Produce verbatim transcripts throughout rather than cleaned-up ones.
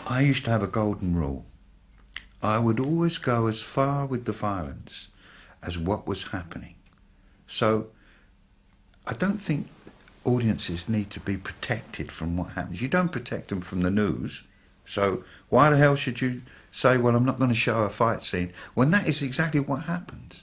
I used to have a golden rule. I would always go as far with the violence as what was happening. So I don't think audiences need to be protected from what happens. You don't protect them from the news. So why the hell should you say, well, I'm not going to show a fight scene, when that is exactly what happens?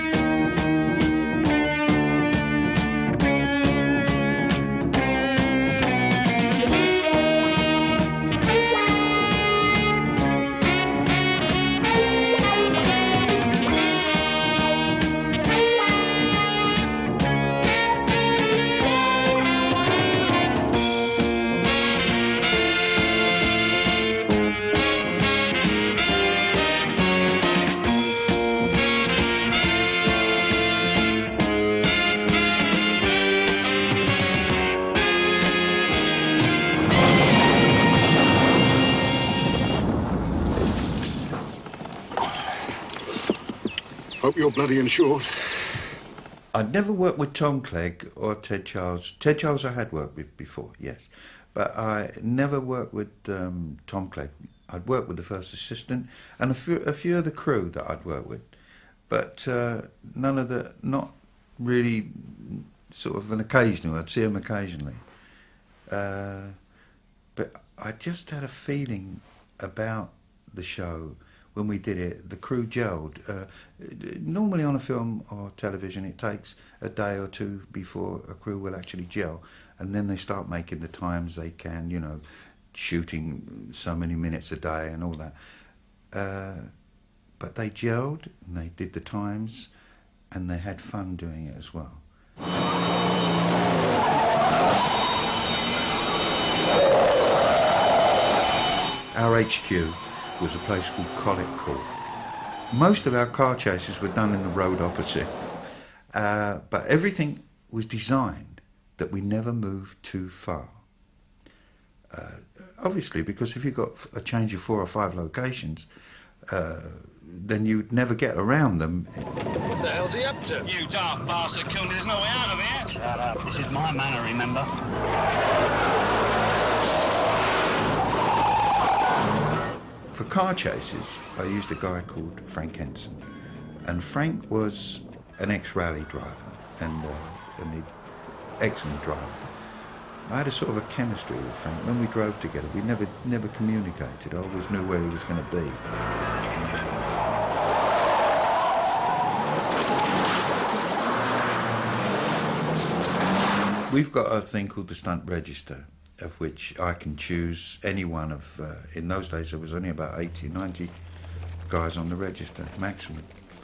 Hope you're bloody insured. I'd never worked with Tom Clegg or Ted Charles. Ted Charles I had worked with before, yes. But I never worked with um, Tom Clegg. I'd worked with the first assistant and a few, a few of the crew that I'd worked with. But uh, none of the, not really sort of an occasional, I'd see them occasionally. Uh, but I just had a feeling about the show. When we did it, the crew gelled. Uh, normally on a film or television, it takes a day or two before a crew will actually gel, and then they start making the times they can, you know, shooting so many minutes a day and all that. Uh, but they gelled, and they did the times, and they had fun doing it as well. Our H Q was a place called Collet Court. Most of our car chases were done in the road opposite, uh, but everything was designed that we never moved too far. Uh, obviously, because if you've got a change of four or five locations, uh, then you'd never get around them. What the hell's he up to? You dark bastard, Cooney, there's no way out of here. Shut up. This is my manor, remember? For car chases, I used a guy called Frank Henson, and Frank was an ex-rally driver and uh, an excellent driver. I had a sort of a chemistry with Frank. When we drove together, we never never communicated. I always knew where he was going to be. We've got a thing called the Stunt Register, of which I can choose any one of, uh, in those days there was only about eighty, ninety guys on the register, maximum.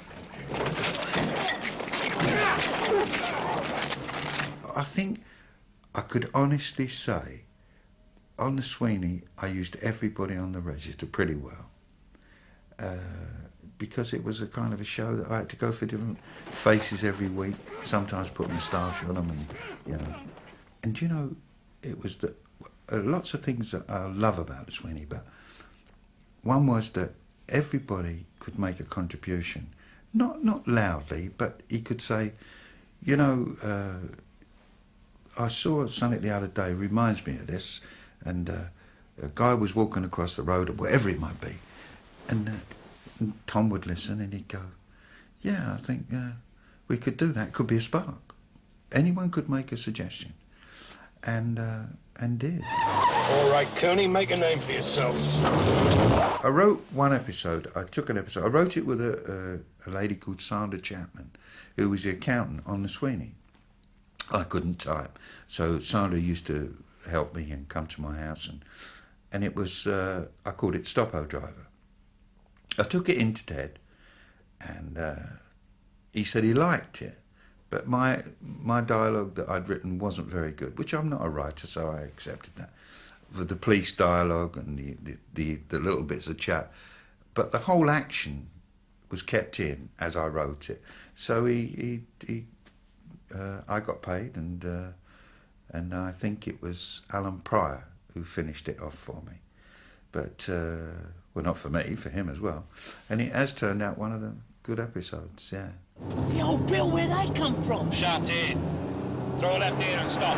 I think I could honestly say, on the Sweeney, I used everybody on the register pretty well. Uh, because it was a kind of a show that I had to go for different faces every week, sometimes put a moustache on them, and, you know. And, you know, it was the... Uh, lots of things that I love about the Sweeney, but one was that everybody could make a contribution, not not loudly, but he could say, you know, uh, I saw something the other day, reminds me of this, and uh, a guy was walking across the road, or whatever it might be, and, uh, and Tom would listen, and he'd go, yeah, I think uh, we could do that, could be a spark. Anyone could make a suggestion, and... Uh, and did. All right, Cooney, make a name for yourself. I wrote one episode, I took an episode, I wrote it with a, a, a lady called Sandra Chapman, who was the accountant on the Sweeney. I couldn't type, so Sandra used to help me and come to my house, and and it was, uh, I called it Stoppo Driver. I took it into Ted, and uh, he said he liked it. But my my dialogue that I'd written wasn't very good, which I'm not a writer, so I accepted that. With the police dialogue and the, the, the, the little bits of chat. But the whole action was kept in as I wrote it. So he, he, he uh, I got paid, and uh, and I think it was Alan Pryor who finished it off for me. But, uh, well, not for me, for him as well. And it has turned out one of the good episodes, yeah. Yo, Bill, where'd I come from? Shut in. Throw left here and stop.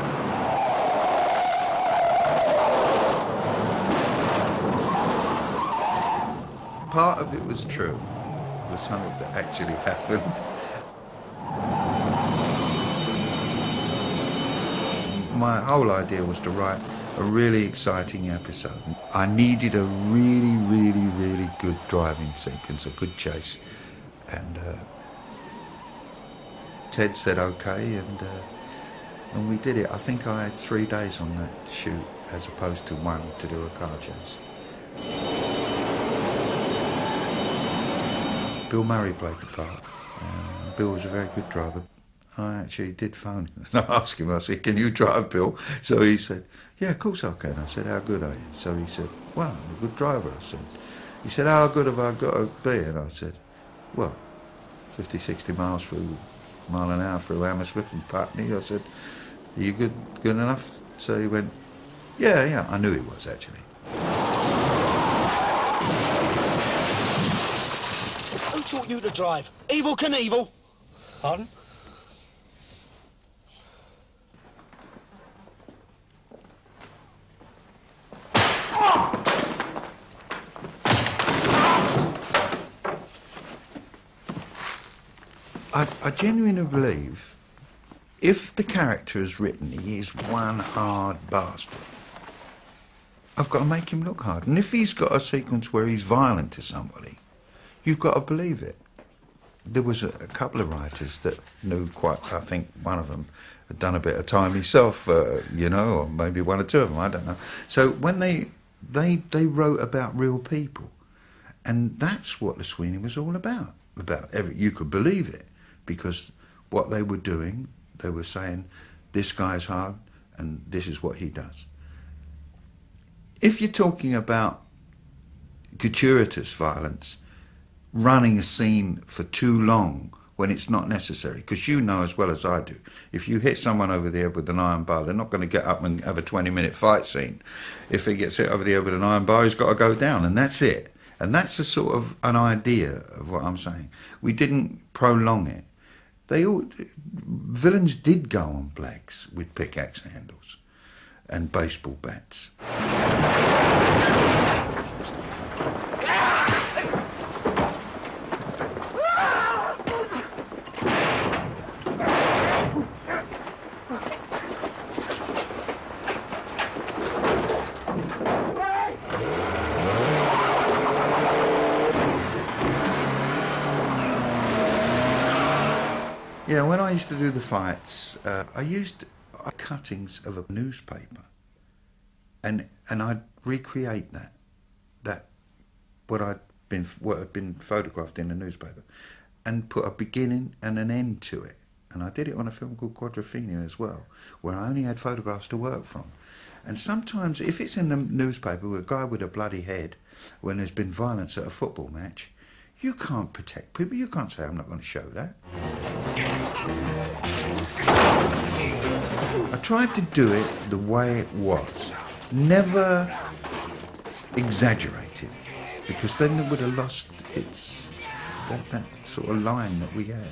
part of it was true. It was something that actually happened. My whole idea was to write a really exciting episode. I needed a really, really, really good driving sequence, a good chase. And uh, Ted said okay, and, uh, and we did it. I think I had three days on that shoot as opposed to one to do a car chase. Bill Murray played the part. Uh, Bill was a very good driver. I actually did phone him and I asked him, I said, can you drive, Bill? So he said, yeah, of course I can. I said, how good are you? So he said, well, I'm a good driver. I said, he said, how good have I got to be? And I said, well, fifty, sixty miles through, mile an hour through Hammersmith and Putney. I said, are you good, good enough? So he went, yeah, yeah, I knew he was actually. Who taught you to drive? Evil Knievel? Pardon? I, I genuinely believe if the character is written, he is one hard bastard. I've got to make him look hard. And if he's got a sequence where he's violent to somebody, you've got to believe it. There was a, a couple of writers that knew quite, I think one of them had done a bit of time himself, uh, you know, or maybe one or two of them, I don't know. So when they, they, they wrote about real people, and that's what the Sweeney was all about. About every, you could believe it, because what they were doing, they were saying, this guy's hard, and this is what he does. If you're talking about gratuitous violence, running a scene for too long when it's not necessary, because you know as well as I do, if you hit someone over the head with an iron bar, they're not going to get up and have a twenty minute fight scene. If he gets hit over the head with an iron bar, he's got to go down, and that's it. And that's a sort of an idea of what I'm saying. We didn't prolong it. They all, villains did go on blacks with pickaxe handles and baseball bats. Yeah, when I used to do the fights, uh, I used cuttings of a newspaper, and and I'd recreate that, that what I'd been what had been photographed in the newspaper, and put a beginning and an end to it. And I did it on a film called Quadrophenia as well, where I only had photographs to work from. And sometimes, if it's in the newspaper with a guy with a bloody head, when there's been violence at a football match, you can't protect people. You can't say, I'm not going to show that. I tried to do it the way it was. Never exaggerated, because then it would have lost its, that, that sort of line that we had.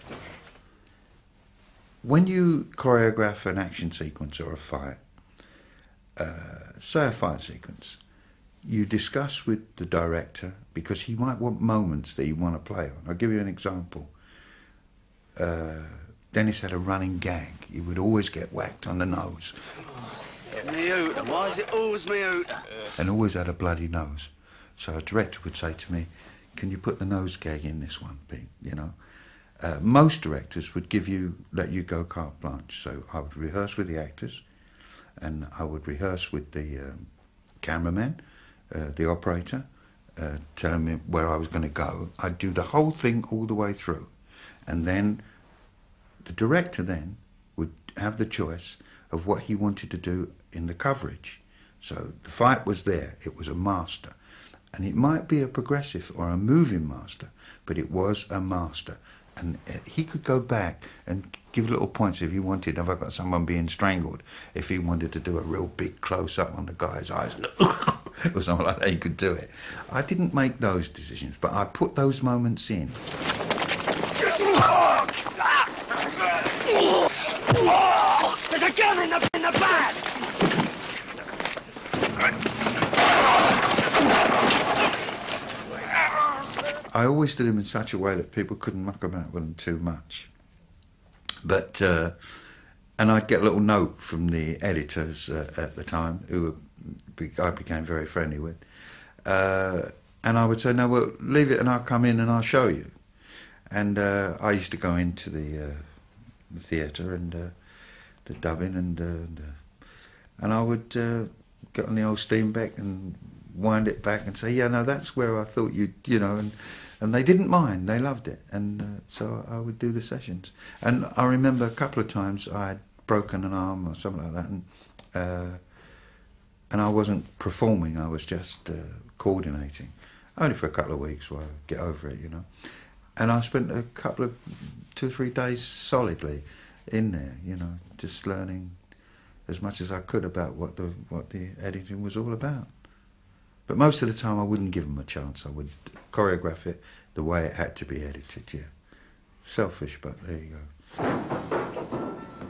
When you choreograph an action sequence or a fight, uh, say a fight sequence, you discuss with the director, because he might want moments that you want to play on. I'll give you an example. Uh, Dennis had a running gag. He would always get whacked on the nose. Get me out. Why is it always me out? And always had a bloody nose. So a director would say to me, can you put the nose gag in this one, Pete? You know? Uh, most directors would give you, let you go carte blanche. So I would rehearse with the actors, and I would rehearse with the um, cameraman, uh, the operator, uh, telling me where I was going to go. I'd do the whole thing all the way through. And then the director then would have the choice of what he wanted to do in the coverage. So the fight was there. It was a master. And it might be a progressive or a moving master, but it was a master. And he could go back and give little points if he wanted. If I got someone being strangled, if he wanted to do a real big close-up on the guy's eyes, or something like that, he could do it. I didn't make those decisions, but I put those moments in. There's a gun in the, in the bag! I always did them in such a way that people couldn't muck about with them too much. But, uh, and I'd get a little note from the editors uh, at the time, who were, I became very friendly with, uh, and I would say, no, well, leave it and I'll come in and I'll show you. And uh, I used to go into the, uh, the theatre and uh, the dubbing, and, uh, and, uh, and I would uh, get on the old Steenbeck and wind it back and say, yeah, no, that's where I thought you'd, you know, and and they didn't mind, they loved it, and uh, so I would do the sessions. And I remember a couple of times I had broken an arm or something like that, and uh, and I wasn't performing, I was just uh, coordinating, only for a couple of weeks while I get over it, you know. And I spent a couple of, two or three days solidly in there, you know, just learning as much as I could about what the what the editing was all about. But most of the time I wouldn't give them a chance. I would choreograph it the way it had to be edited, yeah. Selfish, but there you go.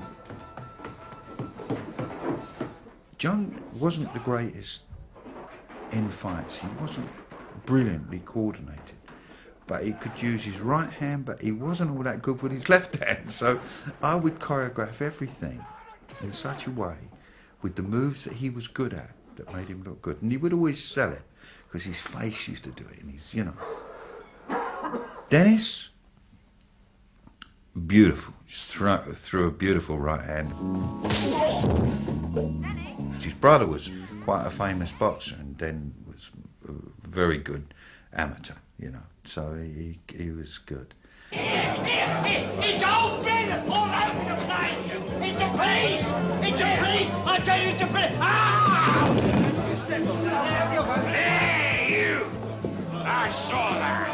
John wasn't the greatest in fights. He wasn't brilliantly coordinated. But he could use his right hand, but he wasn't all that good with his left hand. So I would choreograph everything in such a way, with the moves that he was good at, that made him look good. And he would always sell it, because his face used to do it, and he's, you know. Dennis, beautiful. Just threw, threw a beautiful right hand. His brother was quite a famous boxer, and Den was a very good amateur, you know. So he, he was good. Here, here, here. It's open all over the place. It's a pea. It's a pea. I tell you, it's a pea. Ah! Hey, you! I saw that.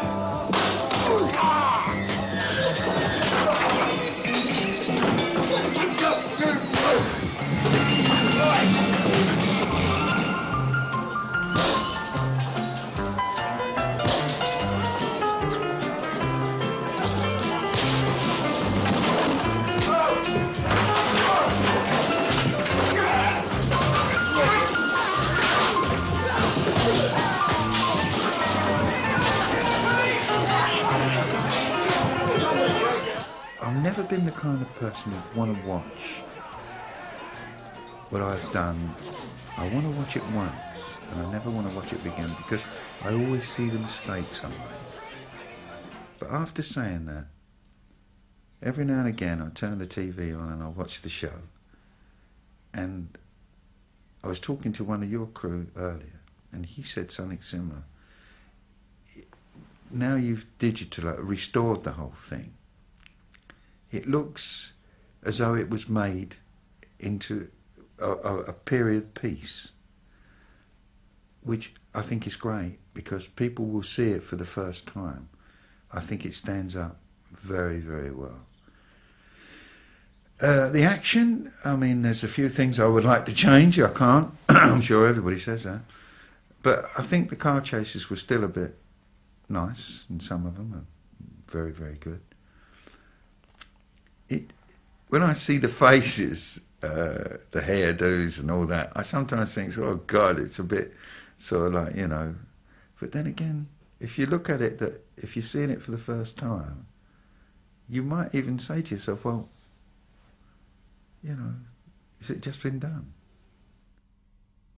I've never been the kind of person who'd want to watch what I've done. I want to watch it once, and I never want to watch it again, because I always see the mistakes I made. But after saying that, every now and again I turn the T V on and I watch the show. And I was talking to one of your crew earlier, and he said something similar. Now you've digital restored the whole thing, it looks as though it was made into a, a, a period piece, which I think is great, because people will see it for the first time. I think it stands up very, very well. Uh, the action, I mean, there's a few things I would like to change. I can't. I'm sure everybody says that. But I think the car chases were still a bit nice, and some of them are very, very good. It, when I see the faces, uh, the hairdos and all that, I sometimes think, oh God, it's a bit sort of like, you know. But then again, if you look at it, that if you're seeing it for the first time, you might even say to yourself, well, you know, has it just been done?